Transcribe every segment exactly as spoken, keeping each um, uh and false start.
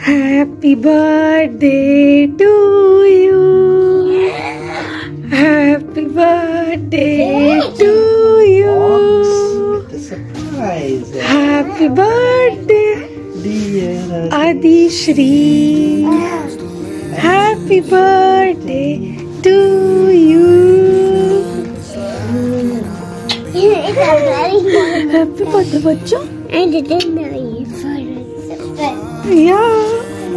Happy birthday to you. Happy birthday to you. The surprise. Happy birthday, Dear Adishri. Happy birthday to you. Happy birthday, बच्चों. I didn't know you for it. Yeah.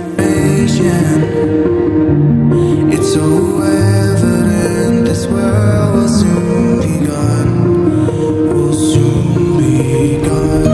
It's so evident this world will soon be gone. Will soon be gone.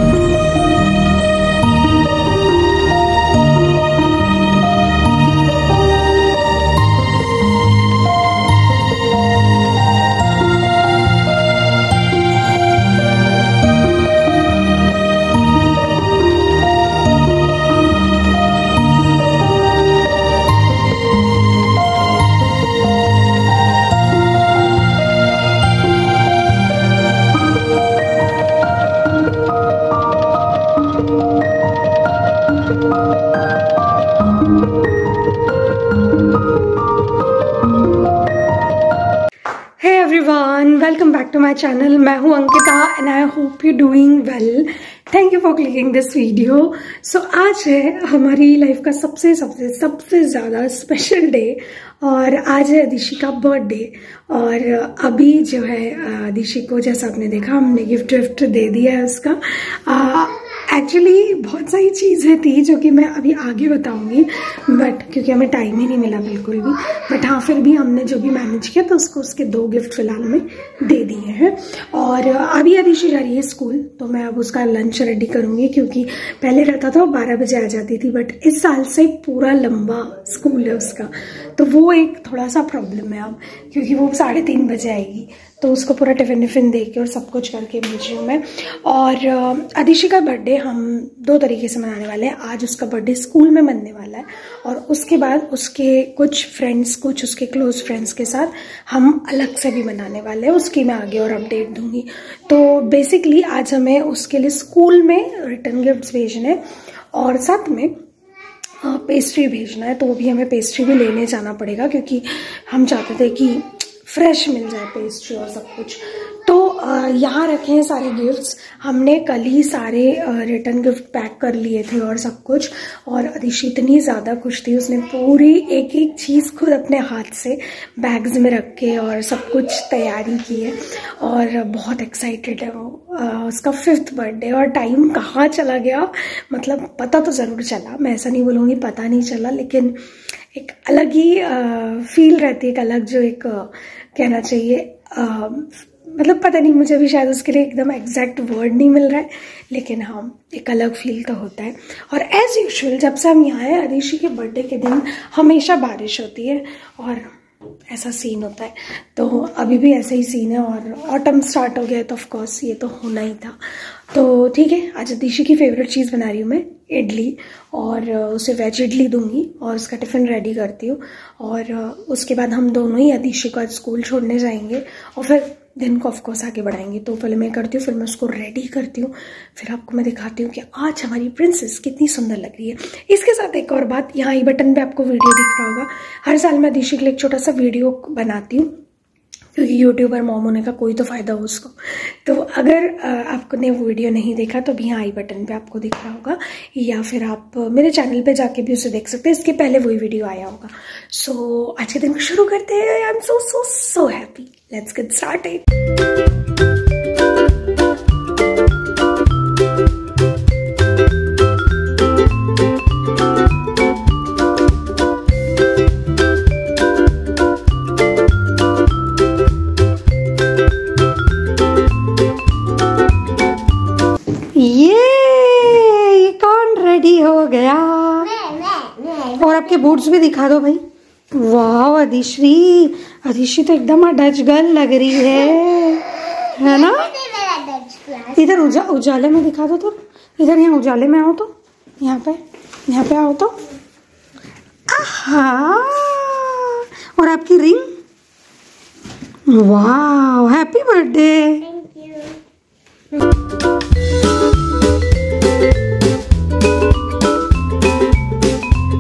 Welcome back to my channel. मैं हूं Ankita and I hope you doing well. Thank you for clicking this video. So आज है हमारी life का सबसे सबसे सबसे ज़्यादा स्पेशल डे और आज है अदिशि का बर्थडे। और अभी जो है अदिशि को जैसा आपने देखा हमने गिफ्ट विफ्ट दे दिया है उसका। एक्चुअली बहुत सारी चीज़ें थी जो कि मैं अभी आगे बताऊंगी, बट क्योंकि हमें टाइम ही नहीं मिला बिल्कुल भी। बट हाँ, फिर भी हमने जो भी मैनेज किया तो उसको उसके दो गिफ्ट फिलहाल में दे दिए हैं। और अभी अदिशि जा रही है स्कूल, तो मैं अब उसका लंच रेडी करूंगी क्योंकि पहले रहता था वो बारह बजे आ जाती थी, बट इस साल से पूरा लंबा स्कूल है उसका, तो वो एक थोड़ा सा प्रॉब्लम है अब, क्योंकि वो साढ़े तीन बजे आएगी। तो उसको पूरा टिफिन विफिन दे के और सब कुछ करके भेज रही हूँ मैं। और अदिशि का बर्थडे हम दो तरीके से मनाने वाले हैं। आज उसका बर्थडे स्कूल में मनने वाला है और उसके बाद उसके कुछ फ्रेंड्स, कुछ उसके क्लोज फ्रेंड्स के साथ हम अलग से भी मनाने वाले हैं। उसकी मैं आगे और अपडेट दूंगी। तो बेसिकली आज हमें उसके लिए स्कूल में रिटर्न गिफ्ट्स भेजने और साथ में पेस्ट्री भेजना है, तो वो भी हमें पेस्ट्री भी लेने जाना पड़ेगा क्योंकि हम चाहते थे कि फ्रेश मिल जाए पेस्ट्री और सब कुछ। तो यहाँ रखे हैं सारे गिफ्ट्स। हमने कल ही सारे रिटर्न गिफ्ट पैक कर लिए थे और सब कुछ। और अदिशि इतनी ज़्यादा खुश थी, उसने पूरी एक एक चीज़ खुद अपने हाथ से बैग्स में रख के और सब कुछ तैयारी की है और बहुत एक्साइटेड है वो। आ, उसका फिफ्थ बर्थडे और टाइम कहाँ चला गया मतलब पता तो ज़रूर चला, मैं ऐसा नहीं बोलूँगी पता नहीं चला, लेकिन एक अलग ही आ, फील रहती है, एक अलग जो एक आ, कहना चाहिए आ, मतलब पता नहीं, मुझे भी शायद उसके लिए एकदम एग्जैक्ट वर्ड नहीं मिल रहा है, लेकिन हाँ एक अलग फील तो होता है। और एज यूजुअल जब से हम यहाँ हैं, अदिशि के बर्थडे के दिन हमेशा बारिश होती है और ऐसा सीन होता है। तो अभी भी ऐसा ही सीन है और ऑटम स्टार्ट हो गया है, तो ऑफ कोर्स ये तो होना ही था। तो ठीक है, आज अदिशि की फेवरेट चीज़ बना रही हूँ मैं, इडली, और उसे वेज इडली दूंगी और उसका टिफ़िन रेडी करती हूँ। और उसके बाद हम दोनों ही अदिशि को आज स्कूल छोड़ने जाएंगे और फिर दिन को ऑफकोर्स आगे बढ़ाएंगे। तो पहले मैं करती हूँ, फिर मैं उसको रेडी करती हूँ, फिर आपको मैं दिखाती हूँ कि आज हमारी प्रिंसेस कितनी सुंदर लग रही है। इसके साथ एक और बात, यहाँ आई बटन पे आपको वीडियो दिख रहा होगा, हर साल मैं अदिशि के लिए एक छोटा सा वीडियो बनाती हूँ क्योंकि यूट्यूबर मॉम होने का कोई तो फ़ायदा हो उसको। तो अगर आपने वो वीडियो नहीं देखा तो भी यहाँ आई बटन पे आपको दिख रहा होगा, या फिर आप मेरे चैनल पे जाके भी उसे देख सकते हैं, इसके पहले वही वीडियो आया होगा। सो so, आज के दिन को शुरू करते हैं। I am so so so happy. Let's get started. हो गया। मैं, मैं, मैं, और आपके बूट्स भी दिखा दो भाई। वाह अदिशि, अदिशि तो एकदम डच गर्ल लग रही है, है ना? इधर उजा, उजाले में दिखा दो तो, इधर यहाँ उजाले में आओ तो, यहाँ पे यहाँ पे आओ तो। आहा, और आपकी रिंग, वाह happy birthday. Thank you.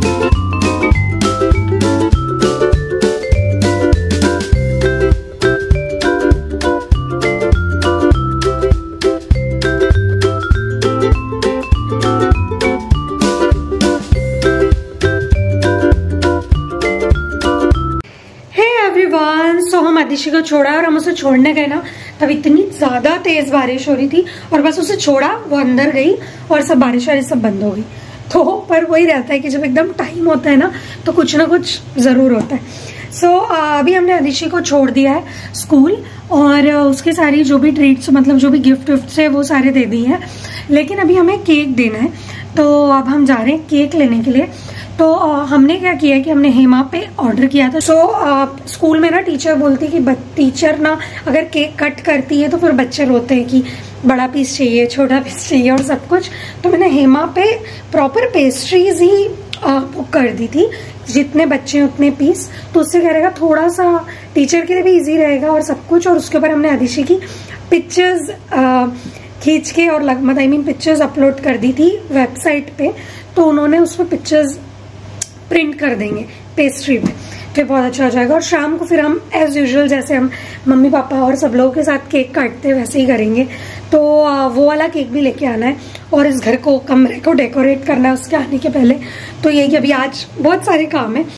Aadishi को छोड़ा और हम उसे छोड़ने गए ना, तब इतनी ज्यादा तेज बारिश हो रही थी और बस उसे छोड़ा, वो अंदर गई और सब बारिश वारिश सब बंद हो गई। तो पर वही रहता है कि जब एकदम टाइम होता है ना तो कुछ ना कुछ जरूर होता है। सो so, अभी हमने आदिशी को छोड़ दिया है स्कूल और उसके सारी जो भी ट्रीट्स मतलब जो भी गिफ्ट विफ्ट है वो सारे दे दिए हैं, लेकिन अभी हमें केक देना है। तो अब हम जा रहे हैं केक लेने के लिए। तो आ, हमने क्या किया है कि हमने हेमा पे ऑर्डर किया था। सो so, स्कूल में ना टीचर बोलती है कि टीचर ना अगर केक कट करती है तो फिर बच्चे रोते हैं कि बड़ा पीस चाहिए, छोटा पीस चाहिए और सब कुछ। तो मैंने हेमा पे प्रॉपर पेस्ट्रीज ही बुक कर दी थी, जितने बच्चे हैं उतने पीस, तो उससे क्या रहेगा थोड़ा सा टीचर के लिए भी इजी रहेगा और सब कुछ। और उसके ऊपर हमने आदिशी की पिक्चर्स खींच के और मतलब आई मीन पिक्चर्स अपलोड कर दी थी वेबसाइट पे, तो उन्होंने उस पर पिक्चर्स प्रिंट कर देंगे पेस्ट्री पे, फिर बहुत अच्छा हो जाएगा। और शाम को फिर हम एज यूजुअल जैसे हम मम्मी पापा और सब लोगों के साथ केक काटते हैं वैसे ही करेंगे। तो वो वाला केक भी लेके आना है और इस घर को कमरे को डेकोरेट करना है उसके आने के पहले। तो यही कि अभी आज बहुत सारे काम है।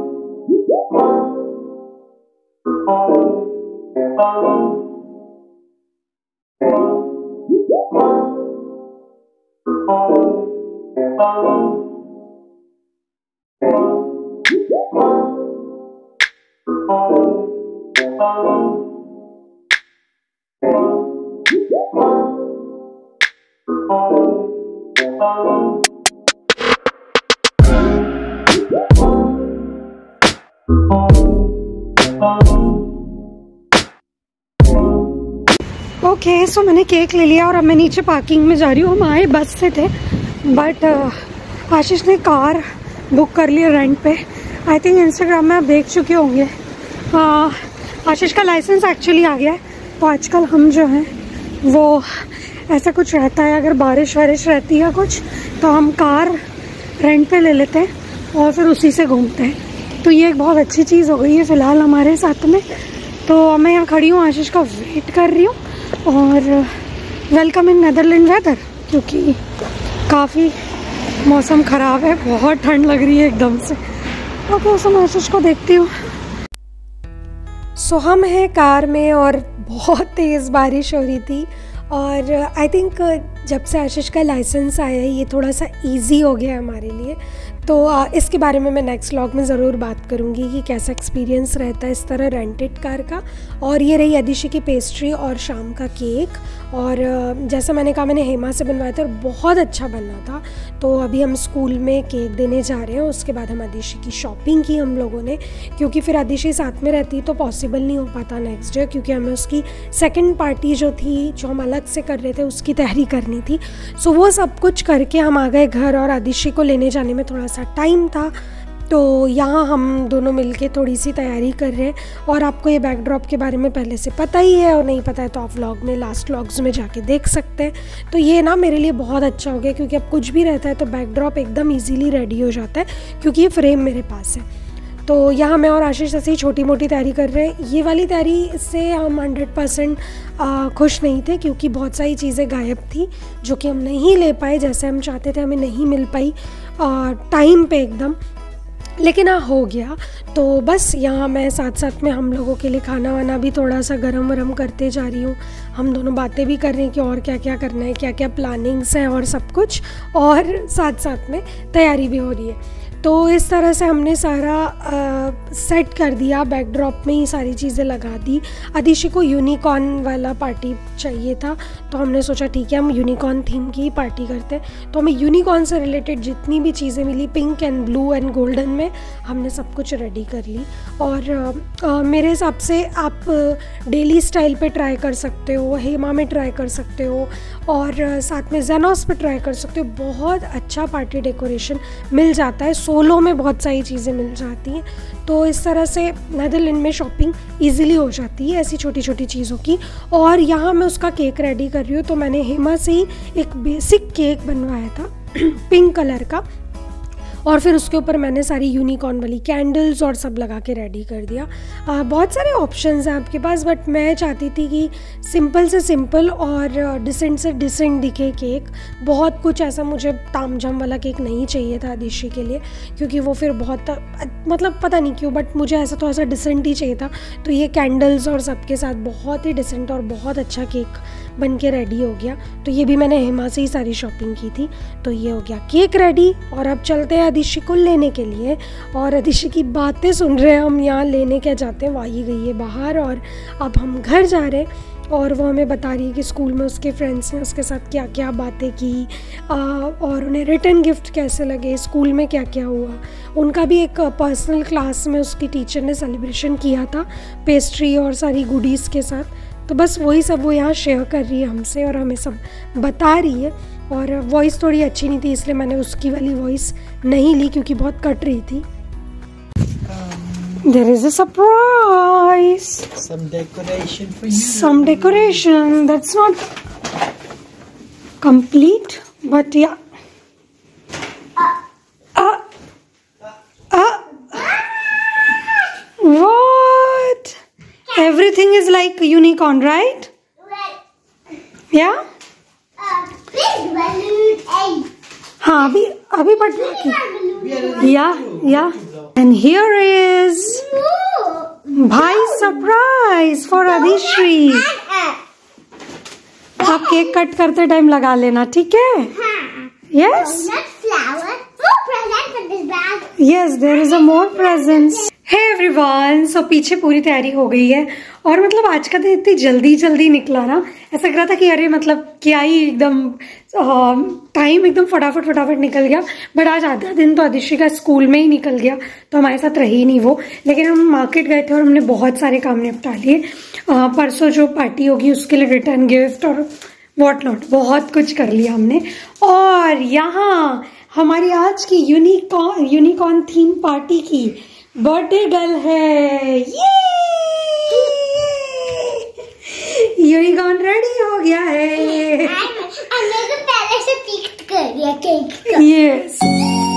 ओके okay, सो so मैंने केक ले लिया और अब मैं नीचे पार्किंग में जा रही हूँ। हम आए बस से थे बट uh, आशीष ने कार बुक कर लिया रेंट पे। आई थिंक इंस्टाग्राम में आप देख चुके होंगे। uh, आशीष का लाइसेंस एक्चुअली आ गया है, तो आजकल हम जो हैं वो ऐसा कुछ रहता है, अगर बारिश वारिश रहती है कुछ तो हम कार रेंट पे ले लेते हैं और फिर उसी से घूमते हैं। तो ये एक बहुत अच्छी चीज़ हो गई है फ़िलहाल हमारे साथ में। तो मैं यहाँ खड़ी हूँ, आशीष का वेट कर रही हूँ और वेलकम इन नेदरलैंड वेदर, क्योंकि काफ़ी मौसम ख़राब है, बहुत ठंड लग रही है एकदम से। ओके, सो मैं आशीष को देखती हूँ। सो हम हैं कार में और बहुत तेज़ बारिश हो रही थी और आई थिंक जब से आशीष का लाइसेंस आया है ये थोड़ा सा इजी हो गया है हमारे लिए। तो इसके बारे में मैं नेक्स्ट व्लॉग में ज़रूर बात करूँगी कि कैसा एक्सपीरियंस रहता है इस तरह रेंटेड कार का। और ये रही आदिशी की पेस्ट्री और शाम का केक। और जैसा मैंने कहा मैंने हेमा से बनवाया था और बहुत अच्छा बना था। तो अभी हम स्कूल में केक देने जा रहे हैं, उसके बाद हम आदिशी की शॉपिंग की हम लोगों ने, क्योंकि फिर आदिशी साथ में रहती तो पॉसिबल नहीं हो पाता नेक्स्ट डे, क्योंकि हमें उसकी सेकेंड पार्टी जो थी जो हम अलग से कर रहे थे उसकी तैयारी करनी थी। सो वो सब कुछ करके हम आ गए घर और आदिशी को लेने जाने में थोड़ा सा टाइम था। तो यहाँ हम दोनों मिलके थोड़ी सी तैयारी कर रहे हैं। और आपको ये बैकड्रॉप के बारे में पहले से पता ही है, और नहीं पता है तो आप व्लॉग में लास्ट व्लॉग्स में जाके देख सकते हैं। तो ये ना मेरे लिए बहुत अच्छा हो गया, क्योंकि अब कुछ भी रहता है तो बैकड्रॉप एकदम इजीली रेडी हो जाता है, क्योंकि ये फ्रेम मेरे पास है। तो यहाँ मैं और आशीष ऐसे ही छोटी मोटी तैयारी कर रहे हैं। ये वाली तैयारी से हम हंड्रेड परसेंट खुश नहीं थे, क्योंकि बहुत सारी चीज़ें गायब थी जो कि हम नहीं ले पाए जैसे हम चाहते थे, हमें नहीं मिल पाई टाइम पे एकदम, लेकिन हाँ हो गया। तो बस यहाँ मैं साथ साथ में हम लोगों के लिए खाना वाना भी थोड़ा सा गरम वरम करते जा रही हूँ। हम दोनों बातें भी कर रहे हैं कि और क्या क्या करना है, क्या क्या प्लानिंग्स हैं और सब कुछ, और साथ साथ में तैयारी भी हो रही है। तो इस तरह से हमने सारा आ, सेट कर दिया, बैकड्रॉप में ही सारी चीज़ें लगा दी। आदिशी को यूनिकॉर्न वाला पार्टी चाहिए था, तो हमने सोचा ठीक है हम यूनिकॉर्न थीम की पार्टी करते हैं। तो हमें यूनिकॉर्न से रिलेटेड जितनी भी चीज़ें मिली pink and blue and golden में, हमने सब कुछ रेडी कर ली। और आ, आ, मेरे हिसाब से आप डेली स्टाइल पे ट्राई कर सकते हो, हेमा में ट्राई कर सकते हो, और साथ में जेनॉस पे ट्राई कर सकते हो। बहुत अच्छा पार्टी डेकोरेशन मिल जाता है, सोलो में बहुत सारी चीज़ें मिल जाती हैं। तो इस तरह से नेदरलैंड में शॉपिंग इजीली हो जाती है ऐसी छोटी छोटी चीज़ों की। और यहाँ मैं उसका केक रेडी कर रही हूँ। तो मैंने हेमा से ही एक बेसिक केक बनवाया था पिंक कलर का, और फिर उसके ऊपर मैंने सारी यूनिकॉर्न वाली कैंडल्स और सब लगा के रेडी कर दिया। आ, बहुत सारे ऑप्शंस हैं आपके पास, बट मैं चाहती थी कि सिंपल से सिंपल और डिसेंट से डिसेंट दिखे केक। बहुत कुछ ऐसा मुझे तामझाम वाला केक नहीं चाहिए था आदिशि के लिए, क्योंकि वो फिर बहुत मतलब पता नहीं क्यों, बट मुझे ऐसा थोड़ा सा डिसेंट ही चाहिए था। तो ये कैंडल्स और सबके साथ बहुत ही डिसेंट और बहुत अच्छा केक बन के रेडी हो गया। तो ये भी मैंने हेमा से ही सारी शॉपिंग की थी। तो ये हो गया केक रेडी, और अब चलते हैं आदिशि को लेने के लिए। और आदिशि की बातें सुन रहे हैं हम, यहाँ लेने क्या जाते हैं, वाही गई है बाहर और अब हम घर जा रहे हैं। और वो हमें बता रही है कि स्कूल में उसके फ्रेंड्स ने उसके साथ क्या क्या बातें की आ, और उन्हें रिटर्न गिफ्ट कैसे लगे, स्कूल में क्या क्या हुआ। उनका भी एक पर्सनल क्लास में उसकी टीचर ने सेलिब्रेशन किया था पेस्ट्री और सारी गुडीज़ के साथ। तो बस वही सब वो यहाँ शेयर कर रही है हमसे और हमें सब बता रही है। और वॉइस थोड़ी अच्छी नहीं थी, इसलिए मैंने उसकी वाली वॉइस नहीं ली क्योंकि बहुत कट रही थी। There is a surprise. Some decoration for you. Some decoration. That's not complete, but yeah. Uh, uh, what? Everything is like unicorn, right? Yeah. Big balloon egg. हाँ अभी अभी पटना की। Yeah, yeah. And here is भाई surprise for Aadishree. आप cake cut करते time लगा लेना, ठीक है? Yes yes, there is a more presents. Hey everyone, so पीछे पूरी तैयारी हो गई है और मतलब आज का दिन इतनी जल्दी जल्दी निकला ना, ऐसा लग रहा था कि अरे मतलब क्या ही एकदम टाइम एकदम फटाफट फटाफट निकल गया। बट आज आधा दिन तो आदिश्री का स्कूल में ही निकल गया, तो हमारे साथ रही नहीं वो। लेकिन हम मार्केट गए थे और हमने बहुत सारे काम निपटा लिए। परसों जो पार्टी होगी उसके लिए रिटर्न गिफ्ट और वॉट नॉट बहुत कुछ कर लिया हमने। और यहाँ हमारी आज की यूनिकॉर्न यूनिकॉर्न थीम पार्टी की बर्थडे गर्ल है। ये यूनिकॉर्न रेडी हो गया है। हमने तो पहले से पिक कर दिया केक का। यस।